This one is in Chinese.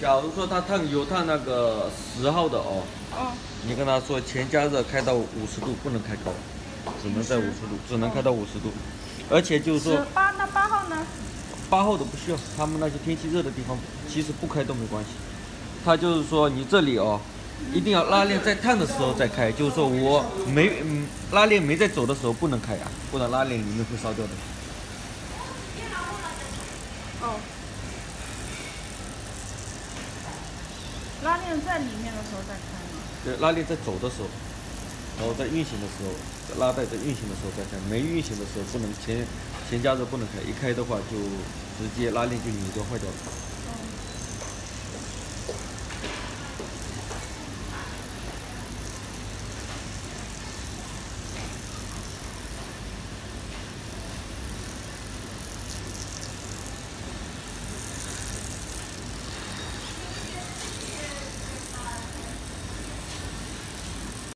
假如说它有烫那个10号的哦，你跟他说前加热开到50度，不能开高，只能在50度，只能开到50度。而且就是说， 那8号呢 ？8号的不需要，他们那些天气热的地方，其实不开都没关系。它就是说你这里哦，一定要拉链在烫的时候再开，就是说拉链没在走的时候不能开啊，不然拉链里面会烧掉的。 哦。拉链在里面的时候再开吗？ 对，拉链在走的时候，然后在运行的时候，拉带在运行的时候再开，没运行的时候不能前加热不能开，一开的话就直接拉链就扭掉坏掉了。